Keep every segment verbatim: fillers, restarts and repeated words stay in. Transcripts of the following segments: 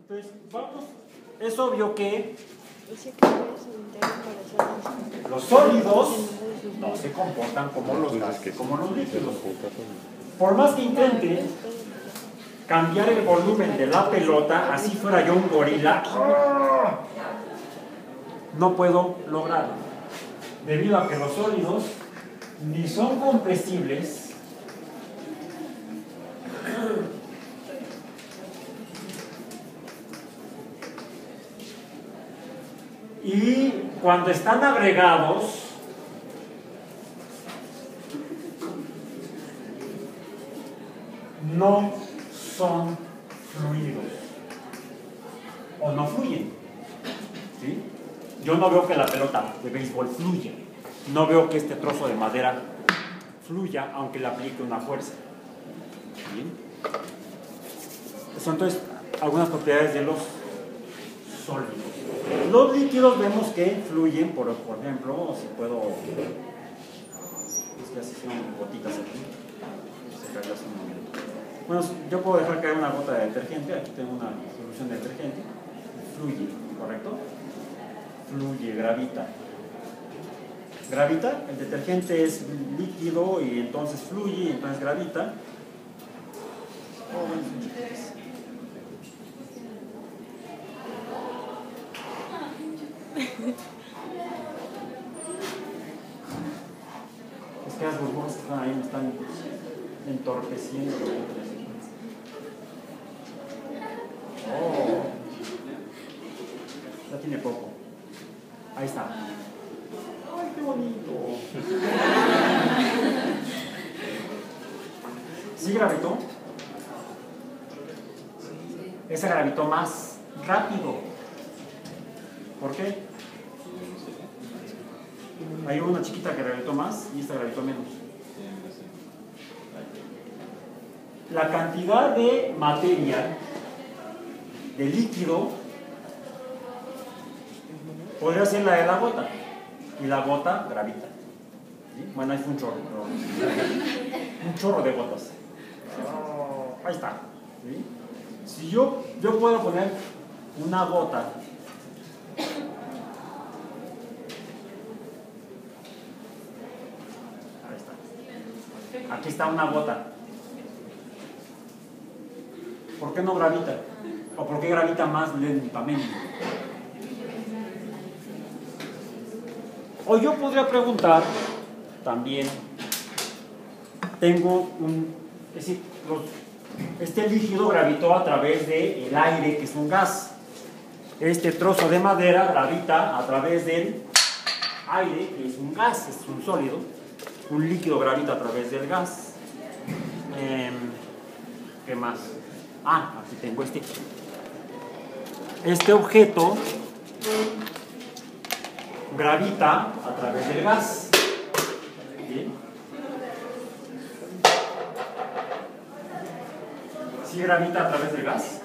Entonces, vamos, es obvio que los sólidos no se comportan como los gases, como los líquidos. Por más que intente cambiar el volumen de la pelota, así fuera yo un gorila, no puedo lograrlo, debido a que los sólidos ni son compresibles y cuando están agregados no son fluidos o no fluyen, ¿sí? Yo no veo que la pelota de béisbol fluya, no veo que este trozo de madera fluya aunque le aplique una fuerza. ¿Bien? Son entonces algunas propiedades de los sólidos. Los líquidos vemos que fluyen, por, por ejemplo, si puedo, es que así son gotitas aquí, se cayó hace un momento. Bueno, yo puedo dejar caer una gota de detergente, aquí tengo una solución de detergente, fluye, ¿correcto? Fluye, gravita. Gravita, el detergente es líquido y entonces fluye y entonces gravita. Oh, bueno, es que las burbujas que están ahí me están entorpeciendo. Oh, ya tiene poco. Ahí está. ¡Ay, qué bonito! ¿Sí gravitó? Ese gravitó más rápido. ¿Por qué? Hay una chiquita que gravitó más y esta gravitó menos. La cantidad de materia, de líquido, podría ser la de la gota. Y la gota gravita. ¿Sí? Bueno, ahí fue un chorro. ¿No? Un chorro de gotas. Oh, ahí está. ¿Sí? Si yo, yo puedo poner una gota aquí está una gota. ¿Por qué no gravita? ¿O por qué gravita más lentamente? O yo podría preguntar también, tengo un, es decir, los, este líquido gravitó a través del aire, que es un gas. Este trozo de madera gravita a través del aire, que es un gas, es un sólido. Un líquido gravita a través del gas. Eh, ¿Qué más? Ah, aquí tengo este. Este objeto gravita a través del gas. ¿Bien? ¿Sí gravita a través del gas?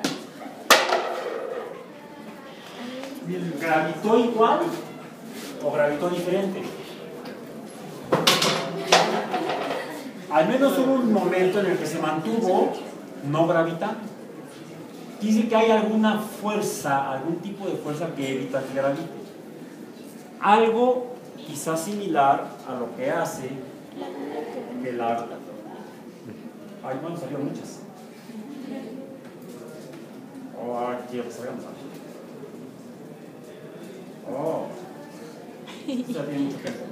¿Gravitó igual o gravitó diferente? Al menos hubo un momento en el que se mantuvo no gravitando. Dice que hay alguna fuerza, algún tipo de fuerza que evita que gravite. Algo quizás similar a lo que hace que la... Ay, bueno, salieron muchas. Oh, ahora quiero que salgan. Oh, ya tiene mucho tiempo.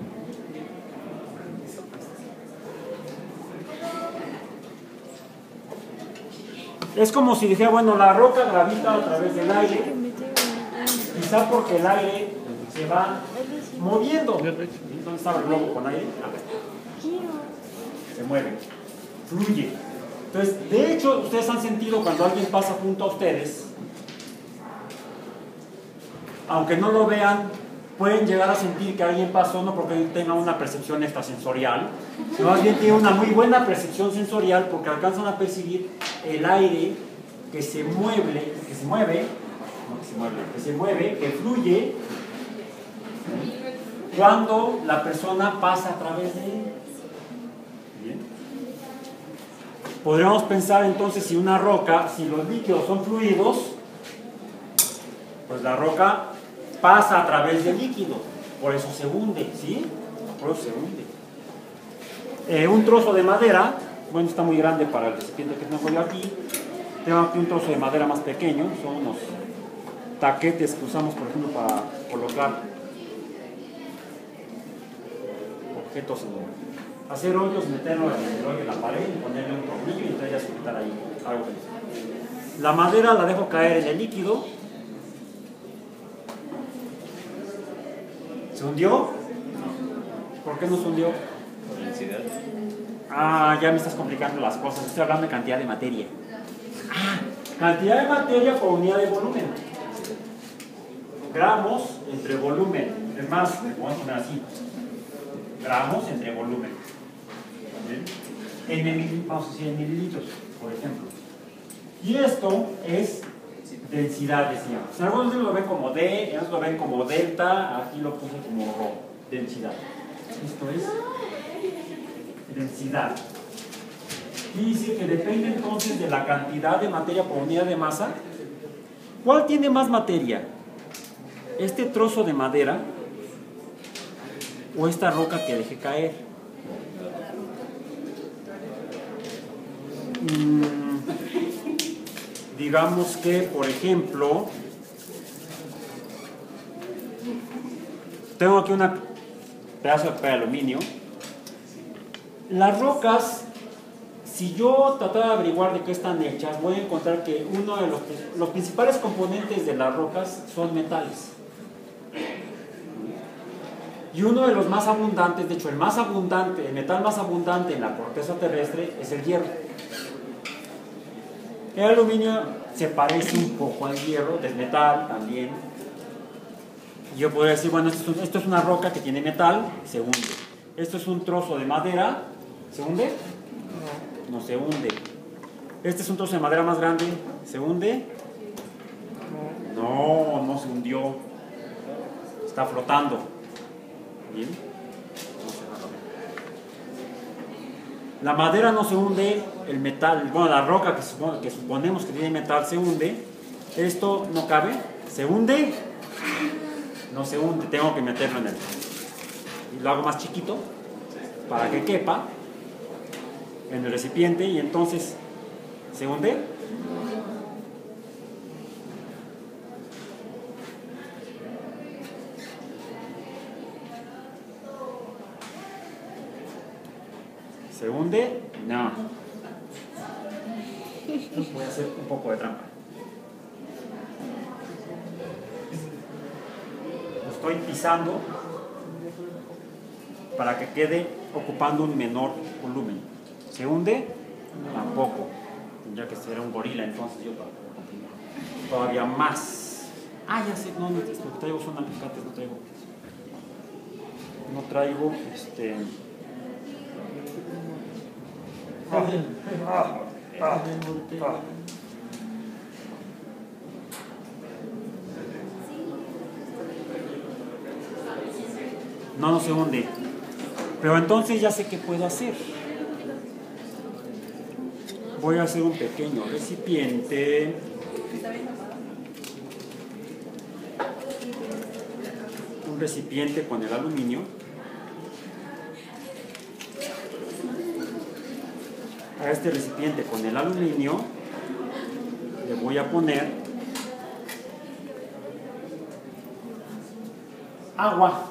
Es como si dijera, bueno, la roca gravita a través del aire, quizá porque el aire se va moviendo. ¿Dónde estaba el globo con aire? Se mueve, fluye. Entonces, de hecho, ustedes han sentido cuando alguien pasa junto a ustedes, aunque no lo vean, pueden llegar a sentir que alguien pasó, no porque tenga una percepción extrasensorial, sino más bien tiene una muy buena percepción sensorial porque alcanzan a percibir el aire que se mueve, que se mueve, no que se mueve, que se mueve, que fluye cuando la persona pasa a través de él. Bien. Podríamos pensar entonces si una roca, si los líquidos son fluidos, Pues la roca pasa a través del líquido, por eso se hunde, ¿sí? Por eso se hunde. Eh, un trozo de madera, bueno, está muy grande para el recipiente que tengo yo aquí. Tengo aquí un trozo de madera más pequeño, son unos taquetes que usamos, por ejemplo, para colocar objetos, en, hacer hoyos, meterlo en el hoyo en la pared y ponerle un tornillo y entonces ya sujetar ahí algo. La madera la dejo caer en el líquido. ¿Se hundió? ¿Por qué no se hundió? Por densidad. Ah, ya me estás complicando las cosas. Estoy hablando de cantidad de materia. Ah, cantidad de materia por unidad de volumen. Gramos entre volumen. Es más, vamos a poner así. Gramos entre volumen. En mil, vamos a decir en mililitros, por ejemplo. Y esto es densidad, decíamos. En algunos lo ven como D, en otros lo ven como delta, aquí lo puse como rho, densidad. Esto es densidad. Y dice que depende entonces de la cantidad de materia por unidad de masa. ¿Cuál tiene más materia? ¿Este trozo de madera o esta roca que dejé caer? Mm. Digamos que, por ejemplo, tengo aquí un pedazo de papel de aluminio. Las rocas, si yo tratara de averiguar de qué están hechas, voy a encontrar que uno de los, los principales componentes de las rocas son metales. Y uno de los más abundantes, de hecho el más abundante, el metal más abundante en la corteza terrestre es el hierro. El aluminio se parece un poco al hierro, es metal también. Yo podría decir, bueno, esto es, un, esto es una roca que tiene metal, se hunde. Esto es un trozo de madera, ¿se hunde? No, no se hunde. Este es un trozo de madera más grande, ¿se hunde? No, no se hundió. Está flotando. Bien. La madera no se hunde, el metal, bueno, la roca que, supone, que suponemos que tiene metal se hunde. Esto no cabe, se hunde, no se hunde, tengo que meterlo en el. Y lo hago más chiquito para que quepa en el recipiente y entonces se hunde. ¿Se hunde? No. Voy a hacer un poco de trampa. Lo estoy pisando para que quede ocupando un menor volumen. ¿Se hunde? Tampoco. Tendría que ser un gorila entonces yo para continuar. Todavía más. Ah, ya sé, no, no, lo que traigo son alicates, no traigo. No traigo este. Ah, ah, ah, ah. No, no se hunde. Pero entonces ya sé qué puedo hacer. Voy a hacer un pequeño recipiente. Un recipiente con el aluminio. A este recipiente con el aluminio le voy a poner agua.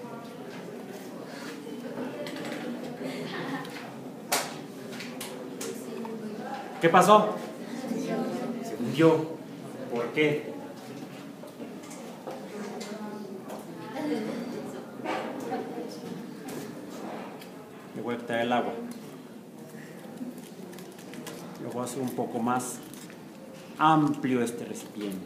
¿Qué pasó? Se hundió. ¿Por qué? Le voy a quitar el agua. Lo voy a hacer un poco más amplio este recipiente.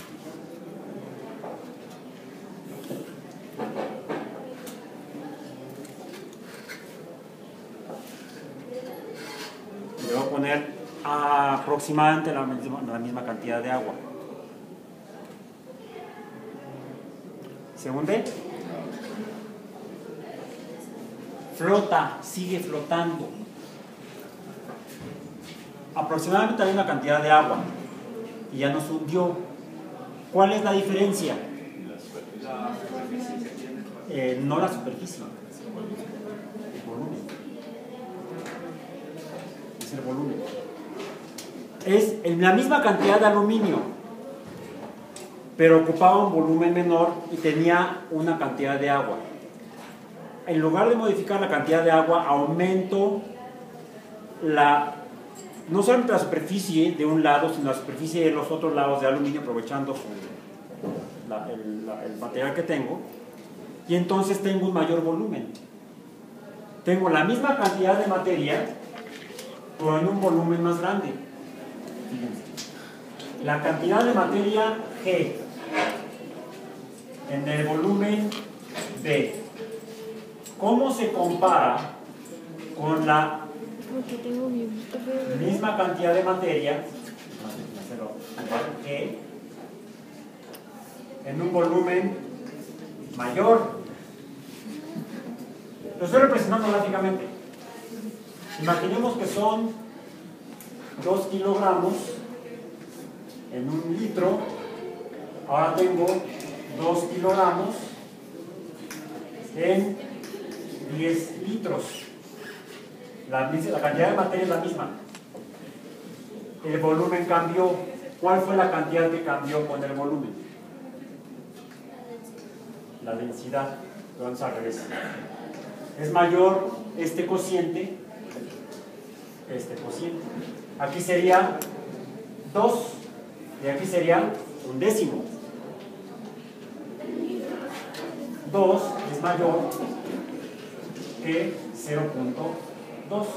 Le voy a poner aproximadamente la misma, la misma cantidad de agua. ¿Se hunde? Flota, sigue flotando. Aproximadamente la misma cantidad de agua y ya nos hundió. ¿Cuál es la diferencia? eh, no la superficie, el volumen. Es el volumen. Es en la misma cantidad de aluminio, pero ocupaba un volumen menor y tenía una cantidad de agua. En lugar de modificar la cantidad de agua, aumento la, no solamente la superficie de un lado, sino la superficie de los otros lados de aluminio, aprovechando su, la, el, la, el material que tengo, y entonces tengo un mayor volumen. Tengo la misma cantidad de materia, pero en un volumen más grande. La cantidad de materia G en el volumen B, ¿cómo se compara con la misma cantidad de materia G en un volumen mayor? Lo estoy representando gráficamente. Imaginemos que son dos kilogramos en un litro. Ahora tengo dos kilogramos en diez litros. La, la cantidad de materia es la misma. El volumen cambió. ¿Cuál fue la cantidad que cambió con el volumen? La densidad. Vamos al revés. Es mayor este cociente, este cociente. Aquí sería dos y aquí sería un décimo. dos es mayor que cero punto dos.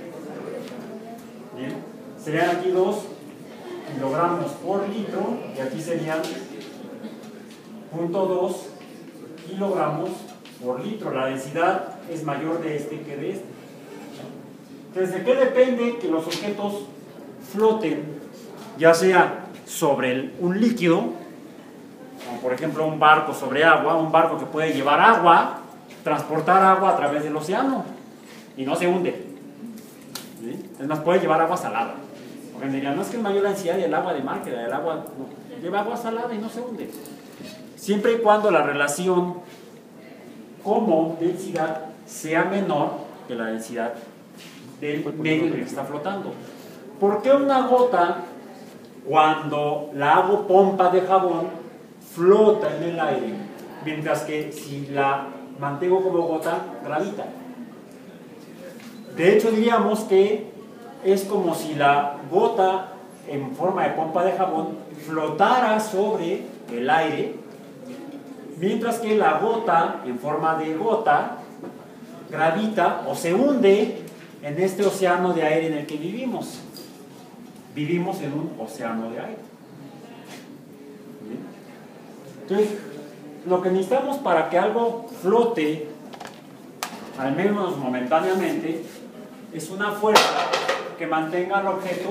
Bien, serían aquí dos kilogramos por litro y aquí serían cero punto dos kilogramos por litro. La densidad es mayor de este que de este. Entonces, ¿de qué depende que los objetos floten, ya sea sobre el, un líquido, como por ejemplo un barco sobre agua, un barco que puede llevar agua, transportar agua a través del océano y no se hunde? ¿Sí? Es más, puede llevar agua salada. Porque me dirían, no es que es mayor la densidad del agua de mar que la del agua, no, lleva agua salada y no se hunde. Siempre y cuando la relación como densidad sea menor que la densidad del medio en el que está flotando. ¿Por qué una gota, cuando la hago pompa de jabón, flota en el aire, mientras que si la mantengo como gota, gravita? De hecho, diríamos que es como si la gota en forma de pompa de jabón flotara sobre el aire, mientras que la gota en forma de gota gravita o se hunde en este océano de aire en el que vivimos. Vivimos en un océano de aire. ¿Bien? Entonces, lo que necesitamos para que algo flote, al menos momentáneamente, es una fuerza que mantenga al objeto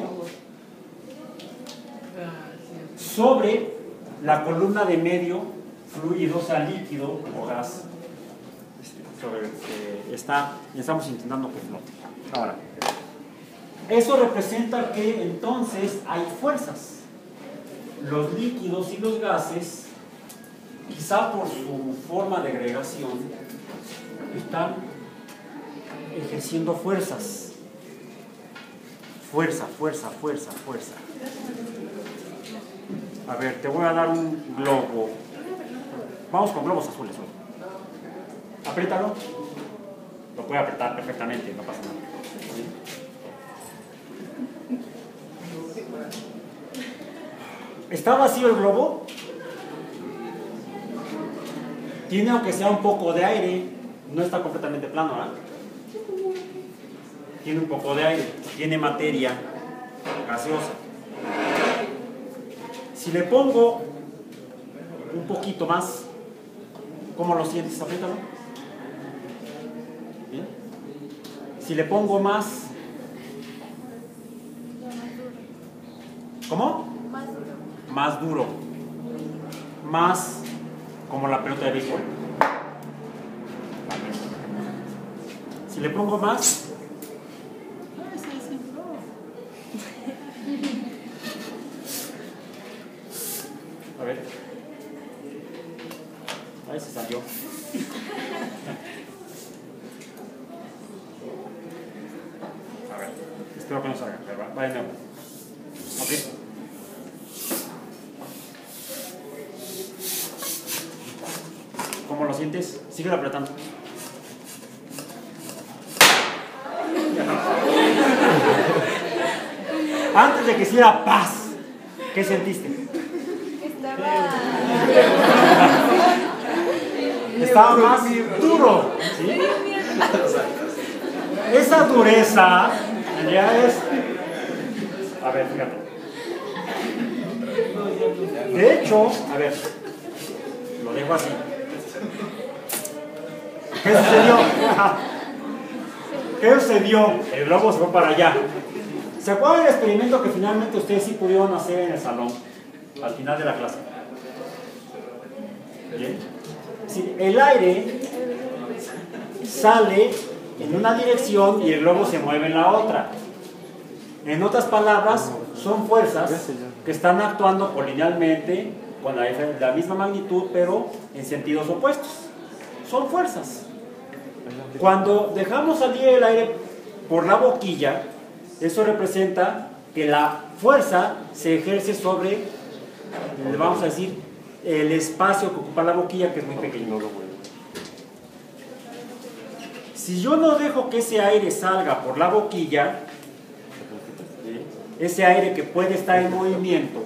sobre la columna de medio fluido, sea líquido o gas, sobre el que está, y estamos intentando que flote. Ahora, eso representa que entonces hay fuerzas. Los líquidos y los gases, quizá por su forma de agregación, están ejerciendo fuerzas. Fuerza, fuerza, fuerza, fuerza. A ver, te voy a dar un globo. Vamos con globos azules hoy. Apriétalo. Lo puede apretar perfectamente, no pasa nada. ¿Sí? ¿Está vacío el globo? Tiene, aunque sea un poco de aire, no está completamente plano, ¿verdad? Tiene un poco de aire, tiene materia gaseosa. Si le pongo un poquito más, ¿cómo lo sientes? Apriétalo. ¿Bien? Si le pongo más, ¿cómo? Más duro. Más como la pelota de béisbol. Si le pongo más, a ver, ahí se salió. espero que no salga, va, va de nuevo. Ok. ¿Cómo lo sientes? Sigue apretando. Antes de que hiciera paz, ¿qué sentiste? Estaba... Estaba más duro, ¿sí? Esa dureza ya es... A ver, fíjate. De hecho, a ver, lo dejo así. ¿Qué sucedió? ¿Qué sucedió? El globo se fue para allá. ¿Se acuerdan del experimento que finalmente ustedes sí pudieron hacer en el salón al final de la clase? ¿Bien? Sí, el aire sale en una dirección y el globo se mueve en la otra. En otras palabras, son fuerzas que están actuando colinealmente con la, la misma magnitud, pero en sentidos opuestos. Son fuerzas. Cuando dejamos salir el aire por la boquilla, eso representa que la fuerza se ejerce sobre, vamos a decir, el espacio que ocupa la boquilla, que es muy pequeño. Si yo no dejo que ese aire salga por la boquilla, ese aire que puede estar en movimiento,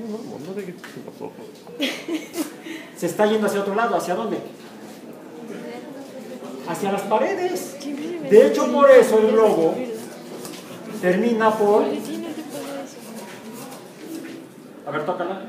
se está yendo hacia otro lado. ¿Hacia dónde? Hacia las paredes. De hecho, por eso el globo termina por... A ver, tócala.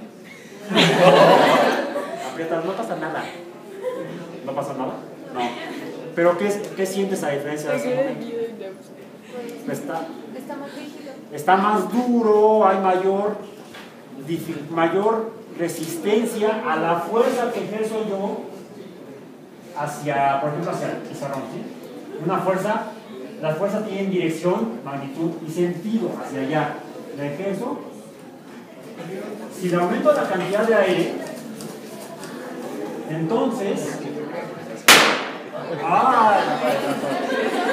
Aprieta, no pasa nada. ¿No pasa nada? No. ¿Pero qué, qué sientes a diferencia de ese momento? Está, Está más rígido. está más duro, hay mayor, mayor resistencia a la fuerza que ejerzo yo hacia, por ejemplo, hacia el pizarrón, ¿sí? Una fuerza, la fuerza tiene dirección, magnitud y sentido hacia allá. La ejerzo. Si le aumento la cantidad de aire, entonces... ¡Ah!